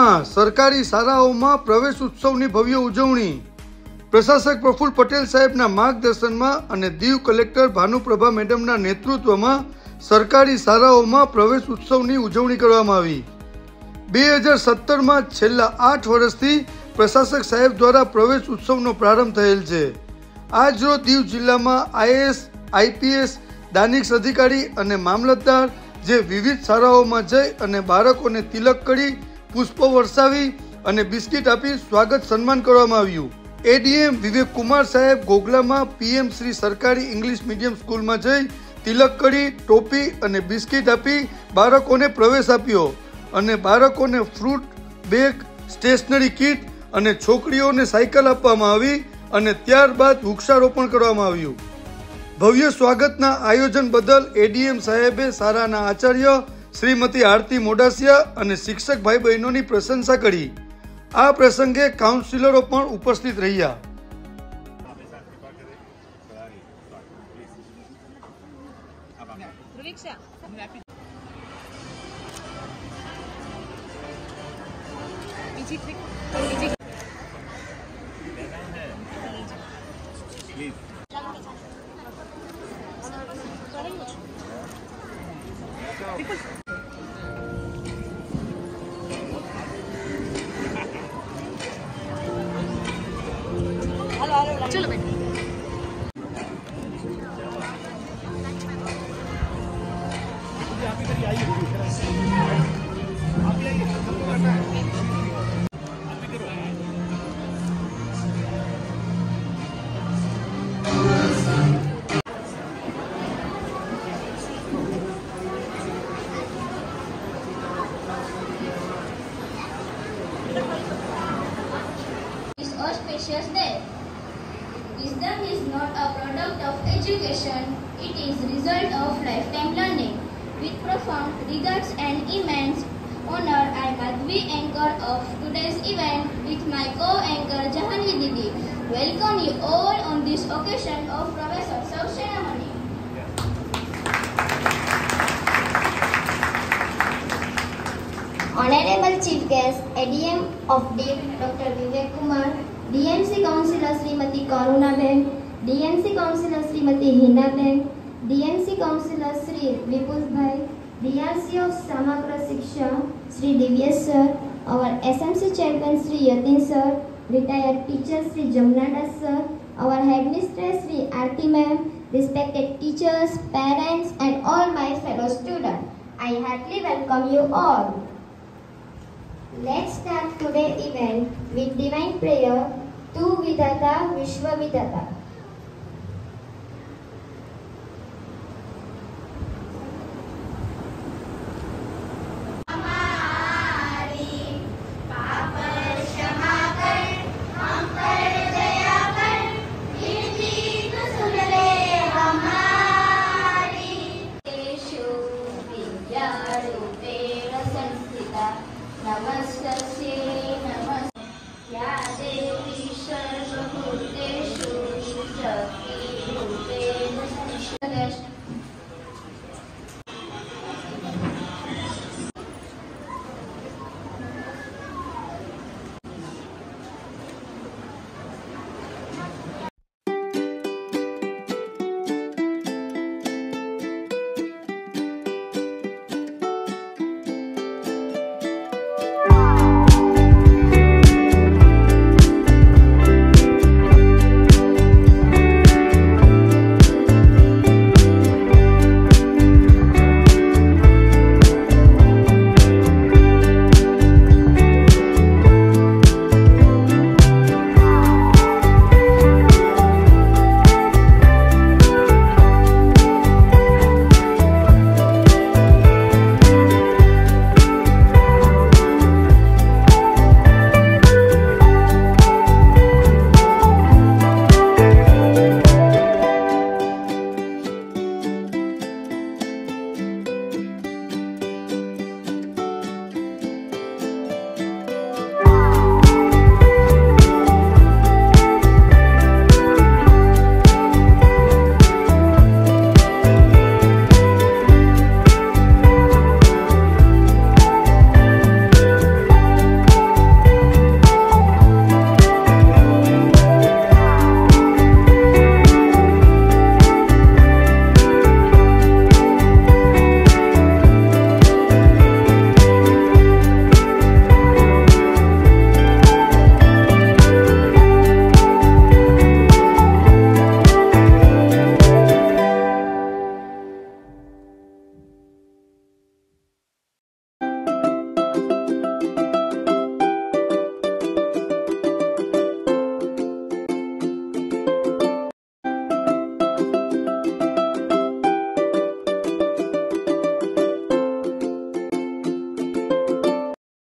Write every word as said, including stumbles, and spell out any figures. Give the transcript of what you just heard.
રાજ્યમાં સરકારી શાળાઓમાં પ્રવેશ ઉત્સવની ભવ્ય ઉજવણી પ્રશાસક પ્રફુલ્લ પટેલ સાહેબના માર્ગદર્શનમાં અને દીવ કલેક્ટર ભાનુપ્રભા મેડમના નેતૃત્વમાં સરકારી શાળાઓમાં પ્રવેશ ઉત્સવની ઉજવણી કરવામાં આવી। બે હજાર સત્તરમાં છેલ્લા આઠ વર્ષથી પ્રશાસક સાહેબ દ્વારા પ્રવેશ ઉત્સવનો પ્રારંભ થયેલ છે। આજ રોજ દીવ જિલ્લામાં આઈએએસ, આઈપીએસ, દાનિશ અધિકારી અને મામલતદાર જે વિવિધ શાળાઓમાં જઈ અને બાળકોને તિલક કરી, પુષ્પો વરસાવી અને બિસ્કિટ આપી સ્વાગત સન્માન કરવામાં આવ્યું। એડીએમ વિવેક કુમાર સાહેબ ગોગલામાં પીએમ શ્રી સરકારી ઇંગ્લિશ મીડિયમ સ્કૂલમાં જઈ તિલક કરી, ટોપી અને બિસ્કિટ આપી બાળકોને પ્રવેશ આપ્યો અને બાળકોને ફ્રૂટ બેગ, સ્ટેશનરી કીટ અને છોકરીઓને સાયકલ આપવામાં આવી અને ત્યારબાદ વૃક્ષારોપણ કરવામાં આવ્યું। ભવ્ય સ્વાગતના આયોજન બદલ એડીએમ સાહેબે શાળાના આચાર્ય શ્રીમતી આરતી મોડાસિયા અને શિક્ષક ભાઈ બહેનોની પ્રશંસા કરી। આ પ્રસંગે કાઉન્સિલરો પણ ઉપસ્થિત રહ્યા। चलो बेटा auspicious day. Wisdom is not a product of education, it is result of lifetime learning. With profound regards and immense honor, I am Madhvi, anchor of today's event with my co-anchor Jahanvi Didi. Welcome you all on this occasion of Professor Sav ceremony. Honorable Chief Guest, A D M of Div, Doctor Vivek Kumar, D M C Councillor Srimati Karuna Ben, D M C Councillor Srimati Hina Ben, D M C Councillor Sri Vipul Bhai, D R C of Samagra Shiksha, Sri Divyesh Sir, our S M C Chairman Sri Yatin Sir, retired teacher Sri Jamna Das Sir, our headmistress Sri Aarti Ma'am, respected teachers, parents and all my fellow students, I heartily welcome you all. Let's start today's event with divine prayer to Vidhata Vishwa Vidhata. या देवी सर्वभूतेषु शक्तिरूपेण